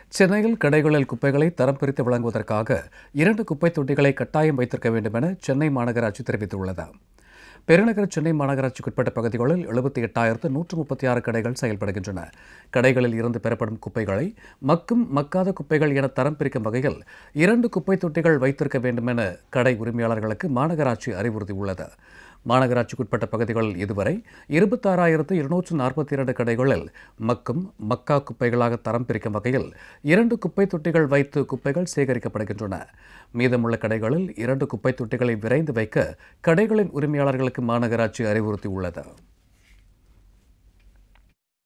சென்னையில் கடைகளில் குப்பைகளை தரம் பிரித்து வழங்குவதற்காக 2 குப்பை தொட்டிகளை கட்டாயம் வைத்திருக்க வேண்டும் என சென்னை மாநகராட்சி தெரிவித்துள்ளது. பெருநகர சென்னை மாநகராட்சிக்குட்பட்ட பகுதிகளில் 78,136 கடைகள் செயல்படுகின்றன. கடைகளில் இருந்து பெறப்படும் குப்பைகளை மக்கும் மக்காத குப்பைகள் என தரம் பிரிக்கும் வகையில் 2 குப்பை தொட்டிகள் வைத்திருக்க வேண்டும் என கடை உரிமையாளர்களுக்கு மாநகராட்சி அறிவுறுத்தியுள்ளது. மாநகராட்சிக்குட்பட்ட பகுதிகளில் இதுவரை 26,242 கடைகளில் மக்கும் மக்கா குப்பைகளாக தரம் பிரிக்கும் வகையில் 2 குப்பை தொட்டிகள் வைத்து குப்பைகள் சேகரிக்கப்படுகின்றன. மீதமுள்ள கடைகளில் 2 குப்பை தொட்டிகளை விரைந்து வைக்க கடைகளின் உரிமையாளர்களுக்கு மாநகராட்சி அறிவுறுத்தியுள்ளது.